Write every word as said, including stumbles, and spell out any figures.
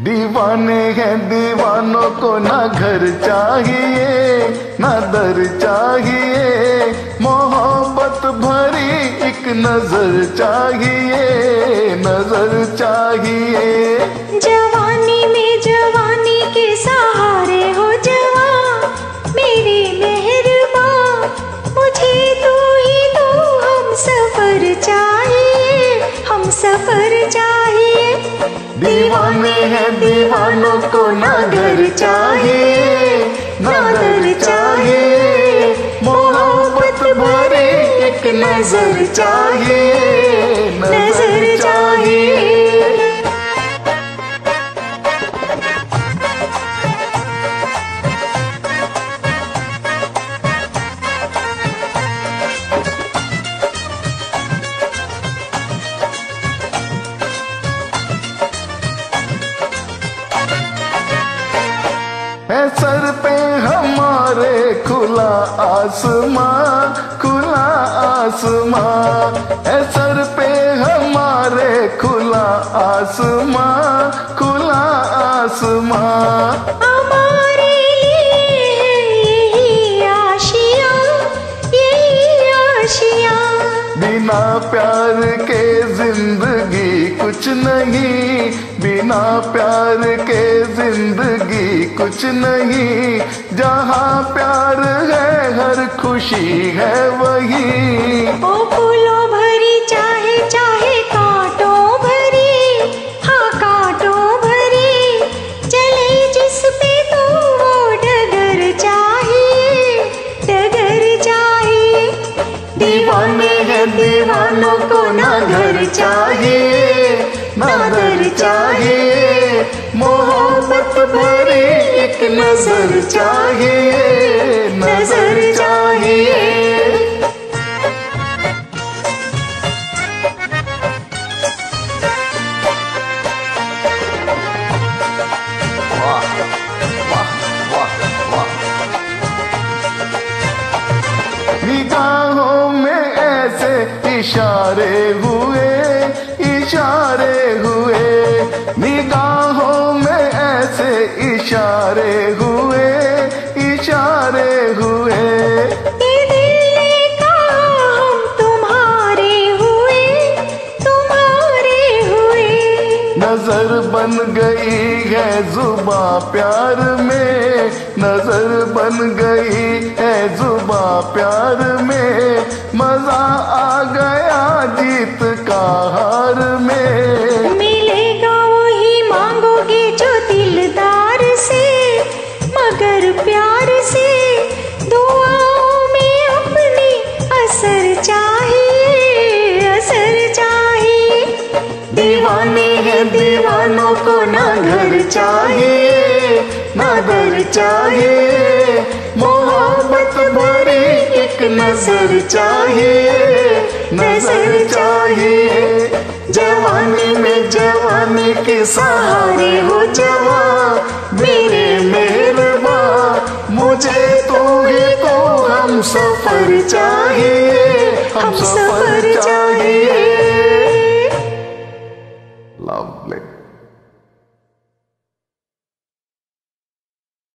दीवाने हैं दीवानों को ना घर चाहिए ना दर चाहिए, मोहब्बत भरी एक नजर चाहिए, नजर चाहिए। जवानी में जवानी के सहारे हो जवां, मेरे मेहरबान मुझे तू ही तू, हम सफर चाहिए, हम सफर चाहिए। दीवाने हैं दीवानों को ना घर चाहिए ना दर चाहिए, मोहब्बत भरे एक नजर चाहिए, नजर चाहिए। है सर पे हमारे खुला आसमां, खुला आसमां, है सर पे हमारे खुला आसमां, खुला आसमां। हमारे लिए यही आशियां, यही आशियां। बिना प्यार के जिंदगी कुछ नहीं, बिना प्यार के जिंदगी कुछ नहीं, जहाँ प्यार है हर खुशी है वही। ओ फूलों भरी चाहे चाहे कांटों भरी, हाँ कांटों भरी, चले जिस पे तो वो डगर चाहिए, डगर चाहिए। दीवाने हैं दीवानों को ना घर चाहिए ना दर चाहिए, मोहब्बत भरी एक नजर चाहिए, नजर चाहिए। निगाहों में ऐसे इशारे हुए, इशारे हुए, निगाहों में ऐसे इशारे हुए, इशारे हुए। ये दिल ने कहा हम तुम्हारे हुए, तुम्हारे हुए। नजर बन गई है जुबां प्यार में, नजर बन गई है जुबां प्यार में, मजा आ गया जीत का हार में। मिलेगा वही मांगोगे जो दिलदार से, मगर प्यार से, दुआओं में अपनी असर चाहिए, असर चाहिए। दीवाने हैं दीवानों को ना घर चाहिए ना दर चाहिए, मोहब्बत भरी एक नजर चाहिए, नजर चाहिए। जवानी में जवानी के सहारे हो जवां, मेरे मेहरबान मुझे तो ही तो, हम सफर चाहिए।